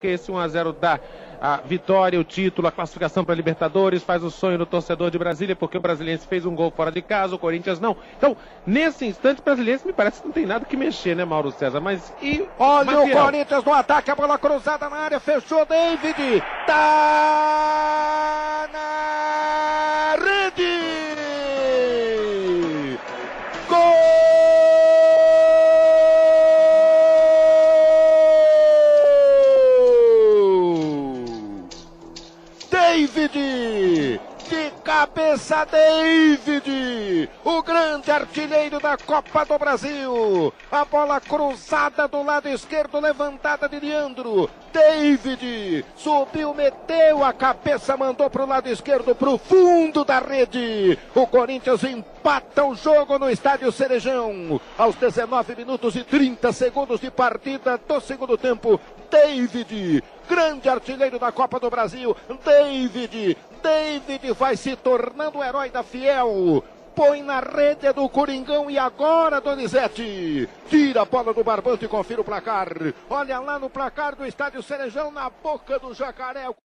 Esse 1-0 dá a vitória, o título, a classificação para a Libertadores, faz o sonho do torcedor de Brasília, porque o Brasiliense fez um gol fora de casa, o Corinthians não. Então, nesse instante, o Brasiliense me parece que não tem nada que mexer, né, Mauro César? Mas e olha o Corinthians no ataque, a bola cruzada na área, fechou David, tá na rede! Gol! David, de cabeça David, o grande artilheiro da Copa do Brasil, a bola cruzada do lado esquerdo, levantada de Leandro, David, subiu, meteu a cabeça, mandou para o lado esquerdo, para o fundo da rede, o Corinthians empata o jogo no Estádio Cerejão, aos 19 minutos e 30 segundos de partida do segundo tempo, David, grande artilheiro da Copa do Brasil, David vai se tornando o herói da Fiel, põe na rede do Coringão e agora Donizete, tira a bola do barbante e confira o placar, olha lá no placar do Estádio Cerejão, na boca do Jacaré.